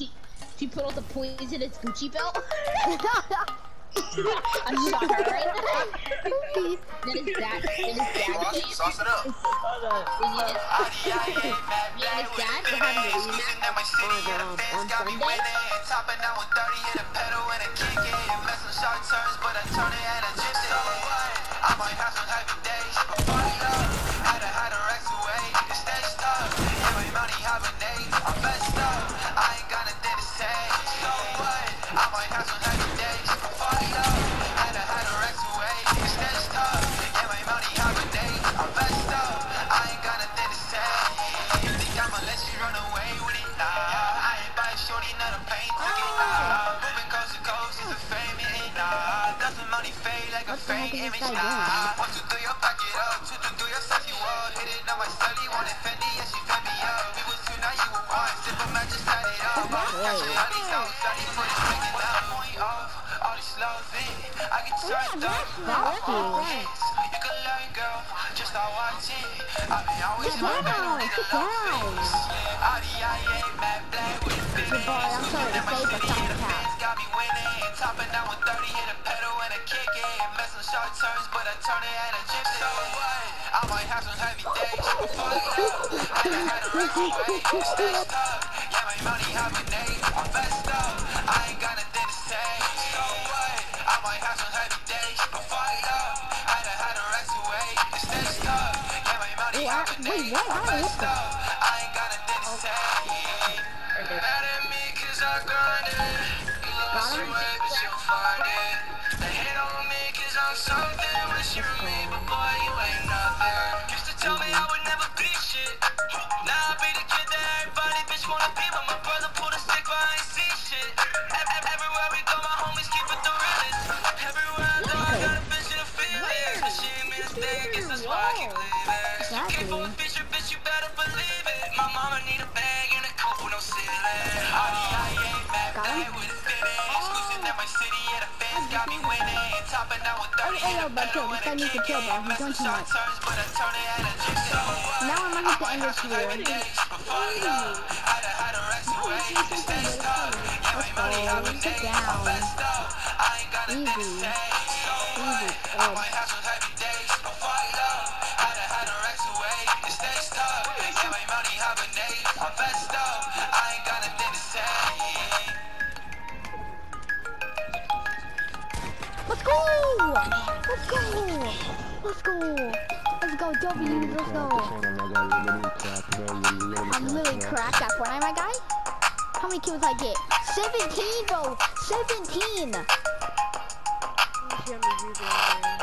She put all the poisonous Gucci belt. I shot her right now. That is dad. Sauce it up. Me and his dad were having a rematch on Sunday. Topping out with 30 hit a pedal and a kick it. Mess some short turns, but I turn it and I chip it. I might have some heavy days, but fuck it up. Had a racks away, the stage tough. Yeah, my money hibernate, I'm best up. I ain't got nothing to say, so what? I might have some heavy days, but fuck it up. Had a racks away, the stage tough. Yeah, my money hibernate, I'm best up. I ain't got nothing to say. You think I'ma let you run away with it? Nah, I ain't buy shorty none of paint ticket. Nah, moving coast to coast is a fame, it ain't nah. Doesn't money fade like a faint image, nah. 1, 2, 3, I'll pack it up. 2, 2, 3, I'll set you up. Hit it on my study, wanted Fendi, yeah, she fed me up. We was 2, now you were 1. Sip a man, just had it up. Honey, so study for the second up. Point off, all these slows in. I get turned up. You can learn, girl, just start watching. I've been always my back on the face. RDIA, Matt Black with a finish. And my city and the fans got me winning. Topping out with 30, hit a pedal and a kick it. Mess some short turns, but I turn it and I chip it. So what? I might have some heavy days. Fuck it up. I had a race away. Stage tough. Yeah, my money hibernate. I'm best up. I ain't got nothing to say. So what? I might have some heavy days. But fuck it up. Had a race away. Stage tough. Yeah, my money hibernate. I'm best up. I ain't got nothing to say. Mad at me 'cause I grinded. You lost your way, but you'll find it. They hate on me 'cause I'm something. Wish you were me, but boy, you ain't nothing. Used to tell me I would never be shit. Now I be the kid that everybody bitch wanna be, but my brother pulled a stick, but I ain't see shit. Everywhere we go, my homies keep it the realest. Everywhere I go, I got a bitch in the feelings. But she ain't mean a thing, guess that's why I keep leaving. You came from a feature, bitch, you better believe it. My mama need a bag and a coupe with no ceiling. RDIA, Matt Black with a finish. Exclusive at my city, yeah, the fans got me winning. Topping out with 30 hit a pedal and a kick it. Mess some short turns, but I turn it and I chip it. Now I'm gonna have to end this video. Had a racks away, the stage tough. Yeah, my money hibernate, I'm best up. I ain't got nothing to say, so what? I might have some heavy days, but fuck it up. Had a racks away, the stage tough. Yeah, my money hibernate, I'm best up. I ain't got nothing to say. Let's go! Let's go! Let's go! Let's go, W, let's go! I'm literally cracked at Fortnite, my guy. How many kills I get? 17, bro! 17!